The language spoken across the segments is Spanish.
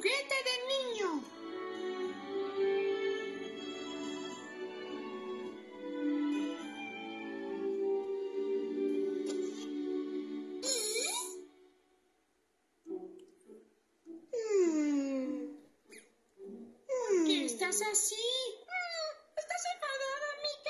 juguete de niño. ¿Por qué estás así? ¿Estás enfadada,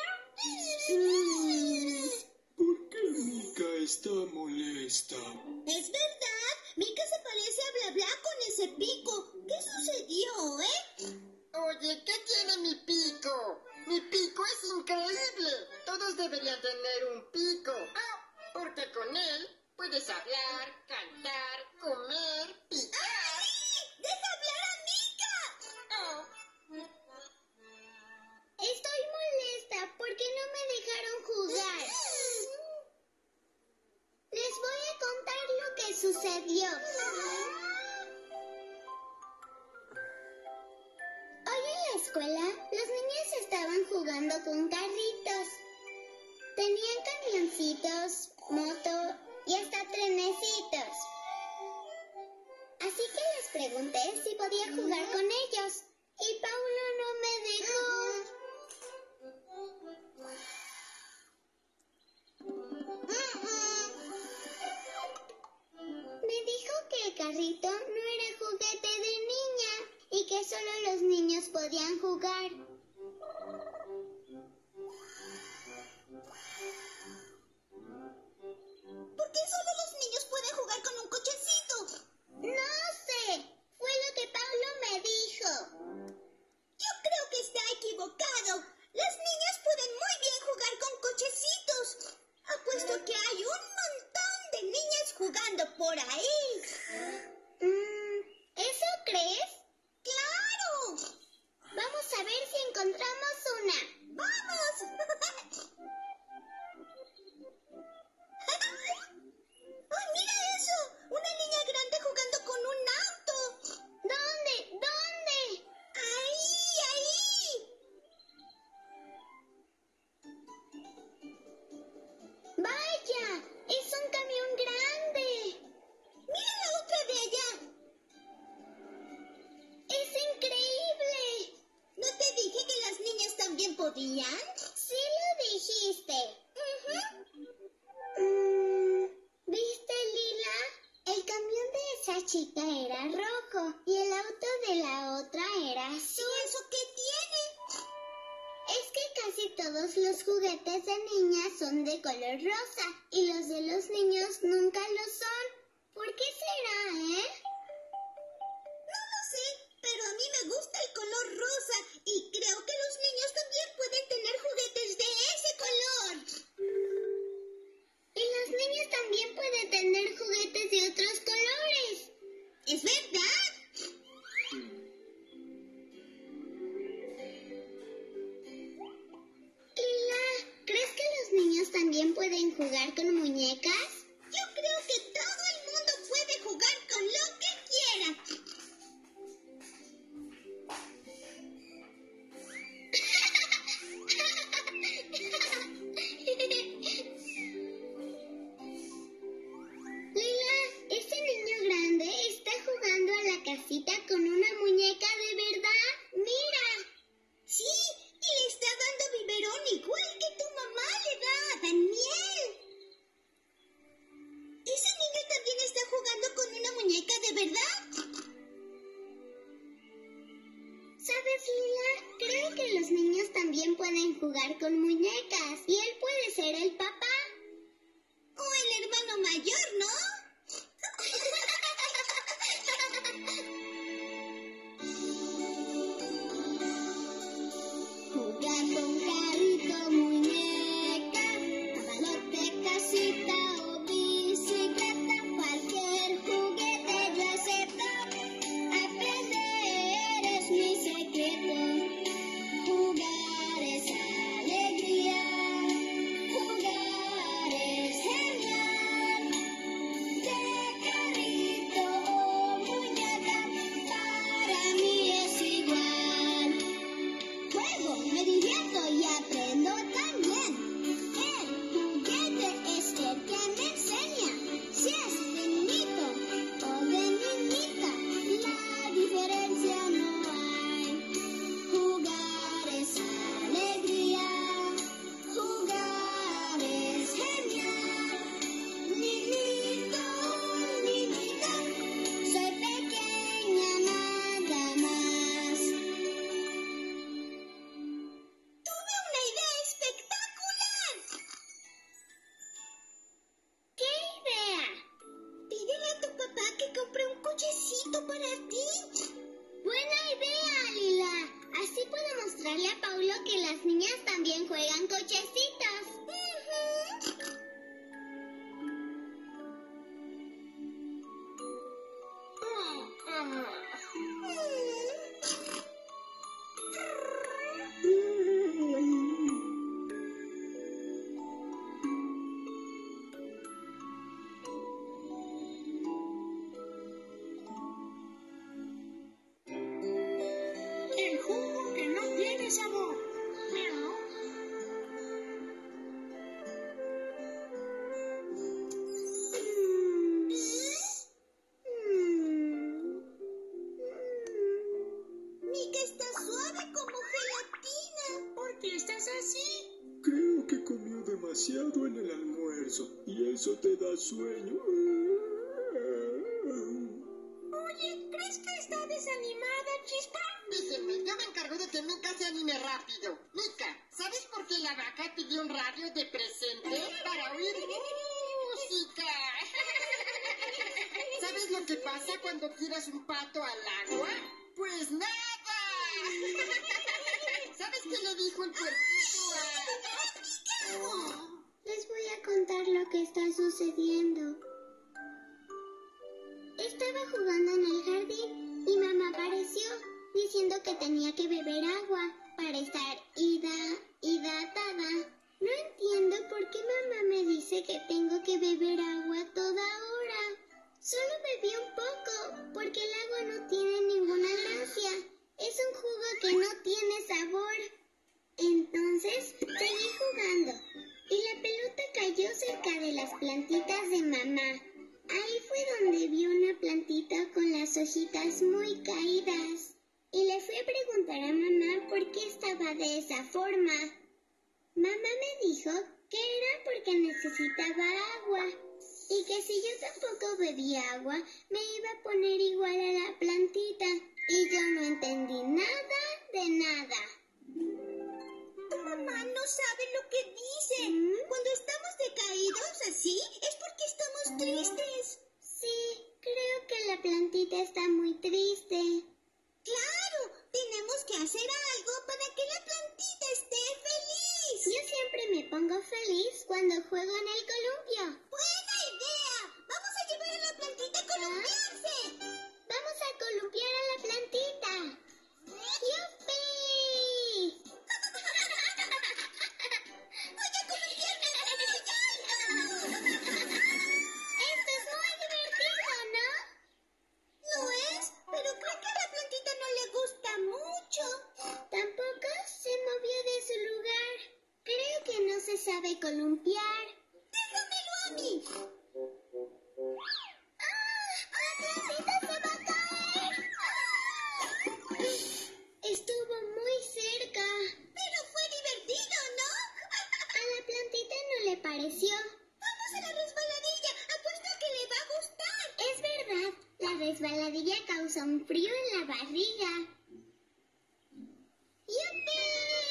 Mika? ¿Por qué Mika está molesta? ¿Es verdad? Mika se parece a Bla Bla con ese pico. ¿Qué sucedió, Oye, ¿qué tiene mi pico? Mi pico es increíble. Todos deberían tener un pico. Porque con él puedes hablar, cantar, comer, picar. ¡Ay! ¡Deja hablar a Mika! Estoy molesta porque no me dejaron jugar. Les voy a contar lo que sucedió. Hoy en la escuela, los niños estaban jugando con carritos. Tenían camioncitos, moto y hasta trenecitos. Así que les pregunté si podía jugar con ellos. Y Paulo no me dejó. Me dijo que el carrito no era juguete de niña y que solo los niños podían jugar. ¿Por qué solo los niños pueden jugar con un cochecito? No sé, fue lo que Paulo me dijo. Yo creo que está equivocado. Las niñas pueden muy bien jugar con cochecitos. Apuesto que hay un montón de niñas jugando por ahí. ¿Eso crees? ¡Claro! Vamos a ver si encontramos una. ¡Vamos! ¡Ay, mira eso! ¡Una niña grande jugando con un auto! ¿Dónde? ¿Dónde? ¡Ahí! ¡Vaya! ¡Es un camión grande! ¡Mira la otra de allá! ¡Es increíble! ¿No te dije que las niñas también podían? Sí lo dijiste. ¿Viste, Lila? El camión de esa chica era rojo y el auto de la otra era azul. ¿Y eso qué tiene? Es que casi todos los juguetes de niñas son de color rosa y los de los niños nunca lo son. ¿Por qué será, No lo sé, pero a mí me gusta el color rosa y creo que los niños también pueden tener juguetes de ese color. Y los niños también pueden tener juguetes de otros colores. ¿Es verdad? Lila, ¿crees que los niños también pueden jugar con muñecas? Yo creo que todo el mundo puede jugar con lo que quiera. Lila, ese niño grande está jugando a la casita con una muñeca de verdad. ¡Mira! Sí, y le está dando biberón igual que tu mamá le da a Daniel. ¿Ese niño también está jugando con una muñeca de verdad? ¿Sabes, Lila? Creo que los niños también pueden jugar con muñecas y él puede ser el papá. O el hermano mayor, ¿no? Jugar con carrito, muñeca, avalote, casita o bicicleta, cualquier juguete yo acepto. Aprender es mi secreto, jugar es alegría. recordarle a Paulo que las niñas también juegan cochecitos. El jugo que no tiene sabor. Miau. Mica está suave como gelatina. ¿Por qué estás así? Creo que comió demasiado en el almuerzo y eso te da sueño. Oye, ¿crees que está desanimada, Chispa? Déjenme, yo me encargo de que Mica se anime rápido. Mica, ¿sabes por qué la vaca pidió un radio de presente? Para oír música. ¿Sabes lo que pasa cuando tiras un pato al agua? Pues nada. ¿Sabes qué le dijo el puerquito a...? Les voy a contar lo que está sucediendo. Estaba jugando en el jardín y mamá apareció diciendo que tenía que beber agua para estar hidratada. No entiendo por qué mamá me dice que tengo que beber agua toda hora. Solo bebí un poco porque el agua no tiene ninguna gracia. Es un jugo que no tiene sabor. Entonces seguí jugando y la pelota cayó cerca de las plantitas de mamá. Ahí fue donde vi una plantita con las hojitas muy caídas y le fui a preguntar a mamá por qué estaba de esa forma. Mamá me dijo que era porque necesitaba agua y que si yo tampoco bebía agua me iba a poner igual a la plantita y yo no entendí nada de nada. Tu mamá no sabe lo que dice. Cuando estamos decaídos así, es porque estamos tristes. Sí, creo que la plantita está muy triste. Claro, tenemos que hacer algo para que la plantita esté feliz. Yo siempre me pongo feliz cuando juego en el columpio. ¡Buena idea! ¡Vamos a llevar a la plantita a columpiarse! Vamos a columpiar a la plantita. ¡Yupi! ¡Voy a columpiarme en el Esto es muy divertido, ¿no? No es, pero creo que a la plantita no le gusta mucho. Tampoco se movió de su lugar. Creo que no se sabe columpiar. ¡Déjamelo a mí! ¡La plantita se va a caer! Estuvo muy cerca. Pero fue divertido, ¿no? A la plantita no le pareció. ¡Vamos a la resbaladilla! ¡Apuesto a que le va a gustar! Es verdad, la resbaladilla causa un frío en la barriga. ¡Yupi!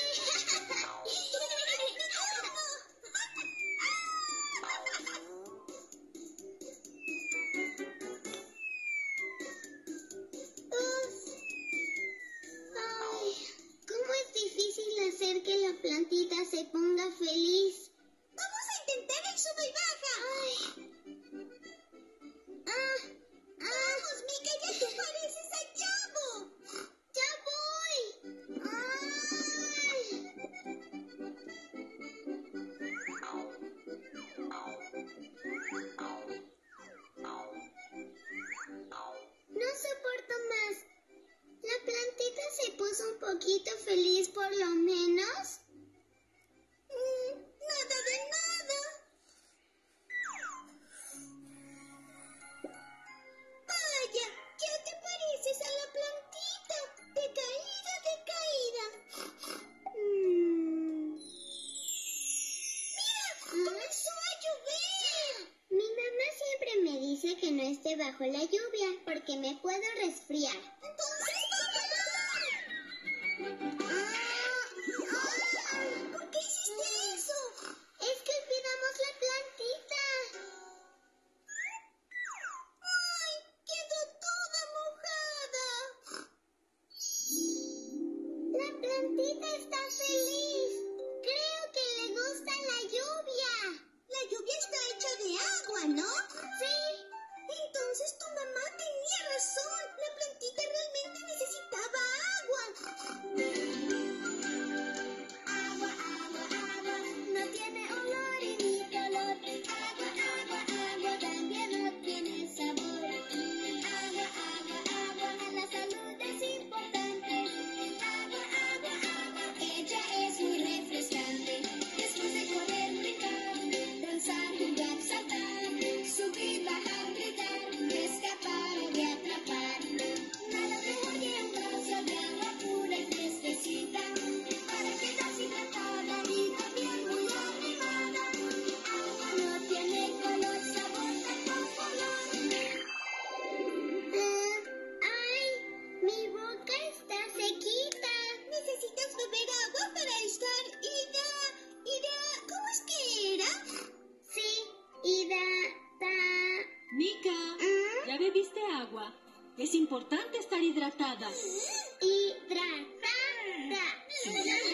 Uf. Ay, ¿cómo es difícil hacer que la plantita se ponga feliz? ¡Vamos a intentar el sube y baja! Ay. ¡Vamos, Mica! ¡Ya te pareces a Chavo! ¡Ya voy! ¡Ay! No soporto más. ¿La plantita se puso un poquito feliz por lo menos? ¡Nada de nada! ¡Vaya! ¡Ya te pareces a la plantita! ¡Decaída, decaída! ¡Mira! ¡Comenzó a llover! Mi mamá siempre me dice que no esté bajo la lluvia porque me puedo resfriar. ¡Entonces ¿por qué hiciste eso? Es que cuidamos la plantita. ¡Ay! ¡Quedó toda mojada! La plantita Mica, ¿ya bebiste agua? Es importante estar hidratada. Hidratada.